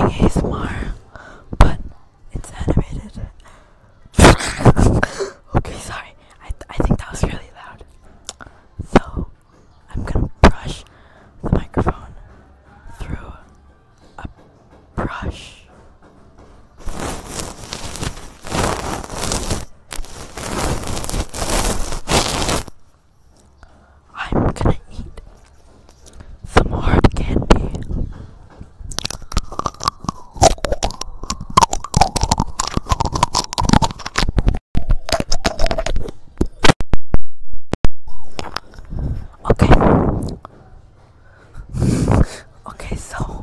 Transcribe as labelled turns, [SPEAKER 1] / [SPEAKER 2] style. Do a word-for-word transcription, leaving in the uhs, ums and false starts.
[SPEAKER 1] doing A S M R, but it's animated. Okay, sorry. I th I think that was really loud. So I'm gonna brush the microphone through a brush. I'm gonna eat some hard candy. Okay. Okay, so